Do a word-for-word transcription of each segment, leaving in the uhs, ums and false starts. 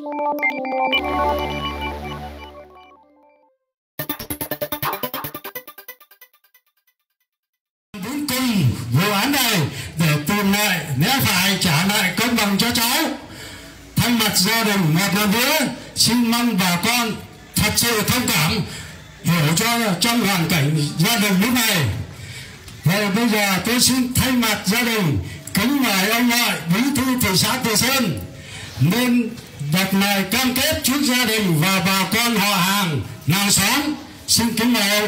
Đến cùng vụ án này để tìm lại lẽ phải, trả lại công bằng cho cháu. Thay mặt gia đình một lần nữa xin mong bà con thật sự thông cảm, hiểu cho trong hoàn cảnh gia đình lúc này. Vậy bây giờ tôi xin thay mặt gia đình kính mời ông ngoại bí thư thị xã Từ Sơn nên đợt này cam kết trước gia đình và bà con họ hàng làng xóm. Xin kính mời ông.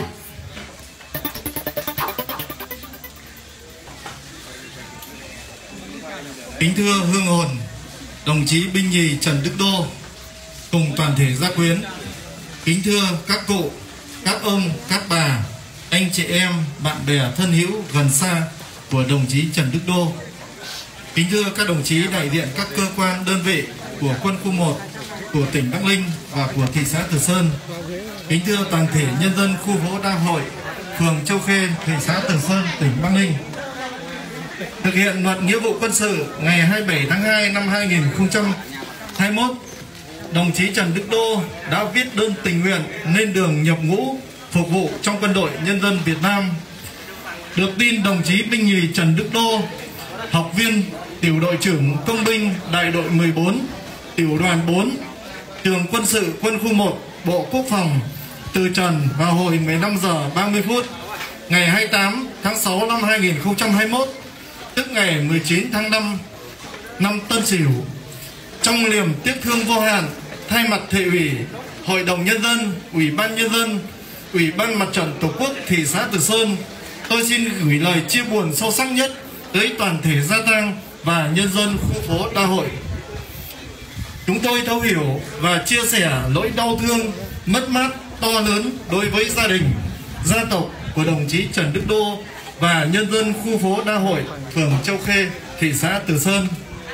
Kính thưa hương hồn đồng chí binh nhì Trần Đức Đô cùng toàn thể gia quyến, kính thưa các cụ, các ông, các bà, anh chị em, bạn bè thân hữu gần xa của đồng chí Trần Đức Đô, kính thưa các đồng chí đại diện các cơ quan đơn vị của quân khu một, của tỉnh Bắc Ninh và của thị xã Từ Sơn, kính thưa toàn thể nhân dân khu phố Đa Hội, phường Châu Khê, thị xã Từ Sơn, tỉnh Bắc Ninh. Thực hiện luật nghĩa vụ quân sự ngày hai mươi bảy tháng hai năm hai nghìn không trăm hai mươi mốt, đồng chí Trần Đức Đô đã viết đơn tình nguyện lên đường nhập ngũ phục vụ trong quân đội nhân dân Việt Nam. Được tin đồng chí binh nhì Trần Đức Đô, học viên tiểu đội trưởng công binh đại đội mười bốn, tiểu đoàn bốn, trường quân sự quân khu một, Bộ Quốc phòng, từ trần vào hồi mười lăm giờ ba mươi phút ngày hai mươi tám tháng sáu năm hai nghìn không trăm hai mươi mốt, tức ngày mười chín tháng năm năm Tân Sửu. Trong niềm tiếc thương vô hạn, thay mặt thị ủy, hội đồng nhân dân, ủy ban nhân dân, ủy ban mặt trận tổ quốc thị xã Từ Sơn, tôi xin gửi lời chia buồn sâu sắc nhất tới toàn thể gia tang và nhân dân khu phố Đa Hội. Chúng tôi thấu hiểu và chia sẻ nỗi đau thương, mất mát to lớn đối với gia đình, gia tộc của đồng chí Trần Đức Đô và nhân dân khu phố Đa Hội, phường Châu Khê, thị xã Từ Sơn.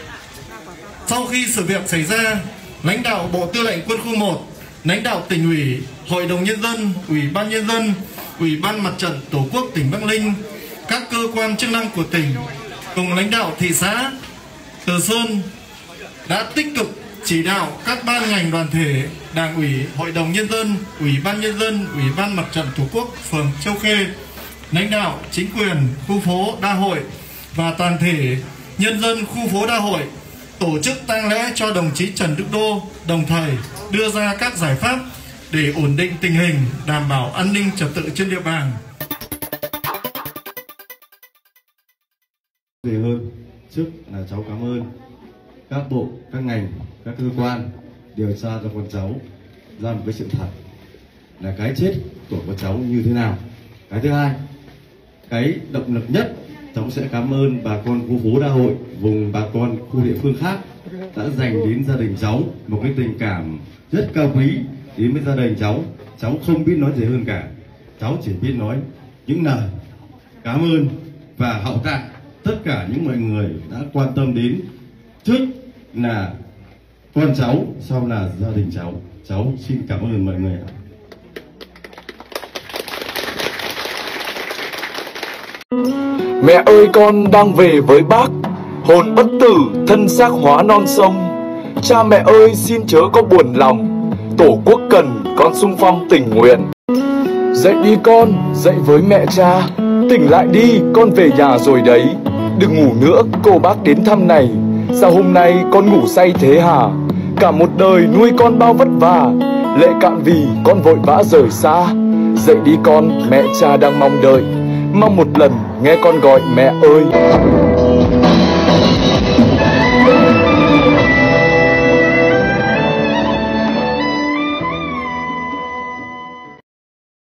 Sau khi sự việc xảy ra, lãnh đạo Bộ Tư lệnh Quân khu một, lãnh đạo tỉnh ủy, hội đồng nhân dân, ủy ban nhân dân, ủy ban mặt trận tổ quốc tỉnh Bắc Ninh, các cơ quan chức năng của tỉnh cùng lãnh đạo thị xã Từ Sơn đã tích cực chỉ đạo các ban ngành đoàn thể, đảng ủy, hội đồng nhân dân, ủy ban nhân dân, ủy ban mặt trận tổ quốc phường Châu Khê, lãnh đạo chính quyền khu phố Đa Hội và toàn thể nhân dân khu phố Đa Hội tổ chức tang lễ cho đồng chí Trần Đức Đô, đồng thời đưa ra các giải pháp để ổn định tình hình, đảm bảo an ninh trật tự trên địa bàn. Về hơn trước là cháu cảm ơn các bộ, các ngành, các cơ quan điều tra cho con cháu ra một cái sự thật là cái chết của con cháu như thế nào. Cái thứ hai, cái động lực nhất, cháu sẽ cảm ơn bà con khu phố Đa Hội, vùng bà con khu địa phương khác đã dành đến gia đình cháu một cái tình cảm rất cao quý đến với gia đình cháu. Cháu không biết nói gì hơn cả, cháu chỉ biết nói những lời cảm ơn và hậu tạ tất cả những mọi người đã quan tâm đến, trước là con cháu, sau là gia đình cháu. Cháu xin cảm ơn mọi người ạ. Mẹ ơi, con đang về với bác, hồn bất tử, thân xác hóa non sông. Cha mẹ ơi, xin chớ có buồn lòng, tổ quốc cần con xung phong tình nguyện. Dậy đi con, dậy với mẹ cha, tỉnh lại đi, con về nhà rồi đấy. Đừng ngủ nữa, cô bác đến thăm này. Sao hôm nay con ngủ say thế hả? Cả một đời nuôi con bao vất vả, lệ cạn vì con vội vã rời xa. Dậy đi con, mẹ cha đang mong đợi, mong một lần nghe con gọi mẹ ơi.